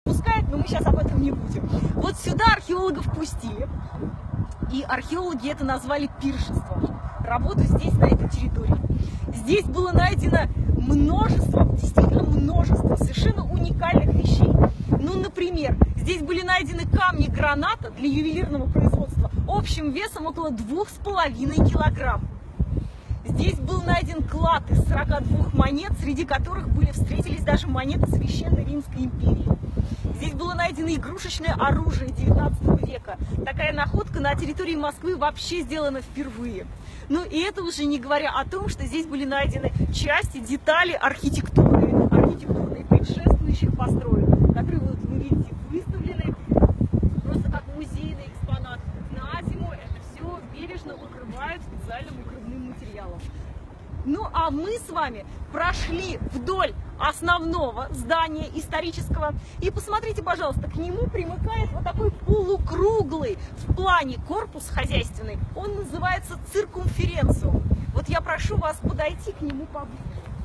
пускает, но мы сейчас об этом не будем. Вот сюда археологов пустили, и археологи это назвали пиршеством. Работу здесь, на этой территории. Здесь было найдено множество, действительно множество совершенно уникальных вещей. Ну, например, здесь были найдены камни граната для ювелирного производства общим весом около 2,5 килограмм. Здесь был найден клад из 42 монет, среди которых встретились даже монеты Священной Римской империи. Здесь было найдено игрушечное оружие 19 века. Такая находка на территории Москвы вообще сделана впервые. Ну и это уже не говоря о том, что здесь были найдены части, детали архитектурные предшествующих построек, которые вот вы видите выставлены просто как музейный экспонат. На зиму это все бережно укрывают специальным укрывным материалом. Ну а мы с вами прошли вдоль основного здания исторического. И посмотрите, пожалуйста, к нему примыкает вот такой полукруглый в плане корпус хозяйственный. Он называется циркумференциум. Вот я прошу вас подойти к нему поближе.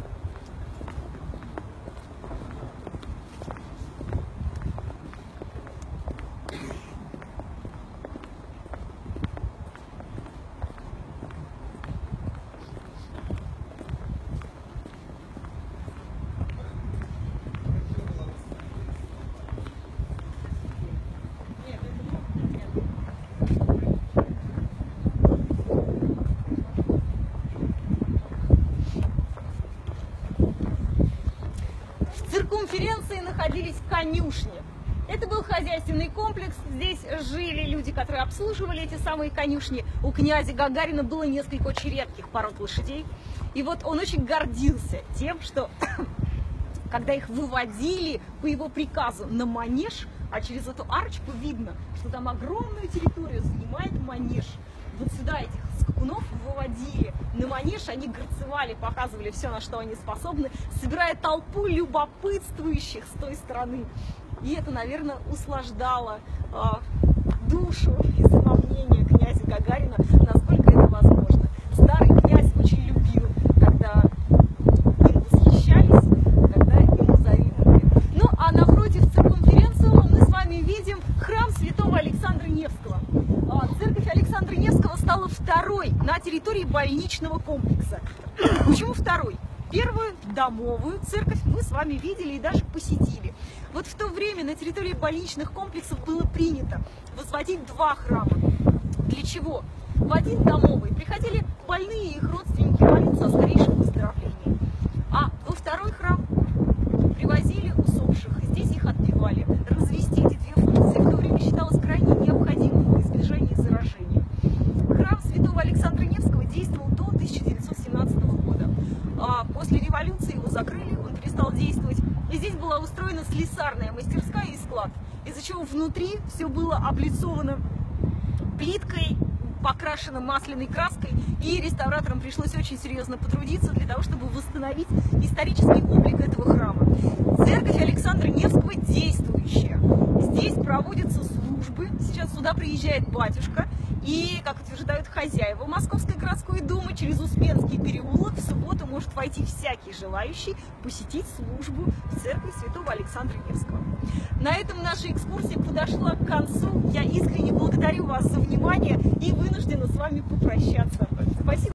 В циркумференции находились конюшни. Это был хозяйственный комплекс. Здесь жили люди, которые обслуживали эти самые конюшни. У князя Гагарина было несколько очень редких пород лошадей. И вот он очень гордился тем, что когда их выводили по его приказу на манеж, а через эту арочку видно, что там огромную территорию занимает манеж. Вот сюда этих скакунов выводили на манеж, они горцевали, показывали все, на что они способны, собирая толпу любопытствующих с той стороны. И это, наверное, услаждало душу и самомнение князя Гагарина, насколько это возможно. Старый князь очень любил, когда им восхищались, когда ему завидовали. Ну, а напротив циркумференциума мы с вами видим храм святого Александра Невского. Церковь Александра Невского стала второй на территории больничного комплекса. Почему второй? Первую домовую церковь мы с вами видели и даже посетили. Вот в то время на территории больничных комплексов было принято возводить два храма. Для чего? В один домовый приходили больные и их родственники молиться о скорейшем выздоровлении. А во второй храм привозили усопших. Здесь их отпевали. Развести эти две функции в то время считалось крайне необходимым во избежание заражения. Храм святого Александра Невского действовал до 1917 года. А после революции его закрыли, он перестал действовать. И здесь была устроена слесарная мастерская и склад, из-за чего внутри все было облицовано плиткой, покрашено масляной краской, и реставраторам пришлось очень серьезно потрудиться для того, чтобы восстановить исторический облик этого храма. Церковь Александра Невского действующая. Здесь проводятся службы. Сейчас сюда приезжает батюшка, и, как утверждают хозяева Московской городской думы, через Успенский переулок в субботу может войти всякий желающий посетить службу в церкви святого Александра Невского. На этом наша экскурсия подошла к концу. Я искренне благодарю вас за внимание и вынуждена с вами попрощаться. Спасибо.